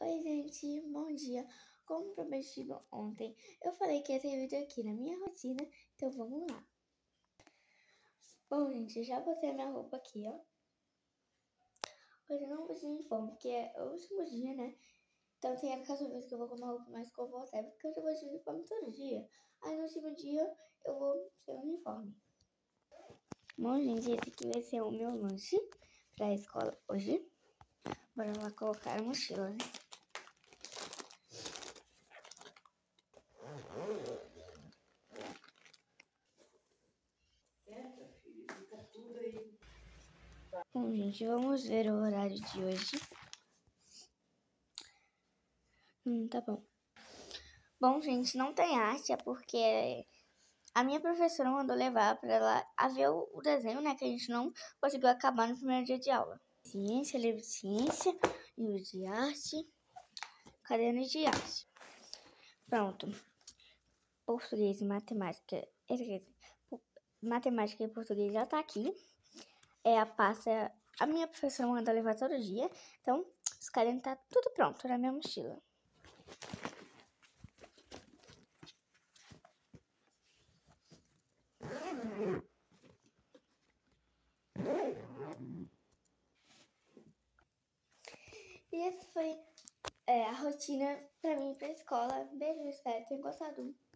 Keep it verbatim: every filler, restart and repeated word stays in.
Oi, gente, bom dia. Como prometido ontem, eu falei que ia ter vídeo aqui na minha rotina, então vamos lá. Bom, gente, já botei a minha roupa aqui, ó. Hoje eu não pus uniforme, porque é o último dia, né? Então tem aquelas vezes que eu vou com uma roupa mais confortável, porque eu já vou de uniforme todo dia. Aí no último dia eu vou sem uniforme. Bom, gente, esse aqui vai ser o meu lanche pra escola hoje. Bora lá colocar a mochila, né? Bom, gente, vamos ver o horário de hoje. Hum, tá bom. Bom, gente, não tem arte, é porque a minha professora mandou levar para ela a ver o, o desenho, né? Que a gente não conseguiu acabar no primeiro dia de aula. Ciência, livro de ciência, livro de arte, caderno de arte. Pronto. Português e matemática. Matemática e português já tá aqui. É a pasta. A minha professora manda levar todo dia. Então, os cadernos tá tudo pronto na minha mochila. E essa foi é, a rotina pra mim pra escola. Beijo, espero que tenham gostado.